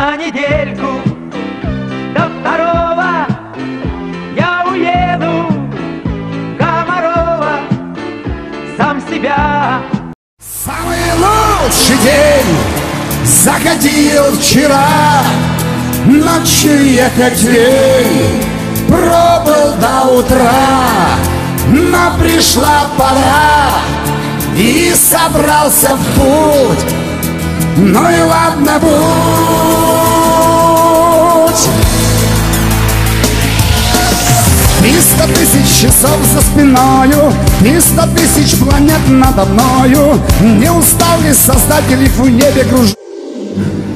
на недельку до второго я уеду в Комарова, сам себя. Самый лучший день заходил вчера, ночью ехать лень, пробыл до утра, но пришла пора и собрался в путь. Ну и ладно, будь. 300 тысяч часов за спиною, 300 тысяч планет надо мною. Не устал ли Создатель их в небе кружить?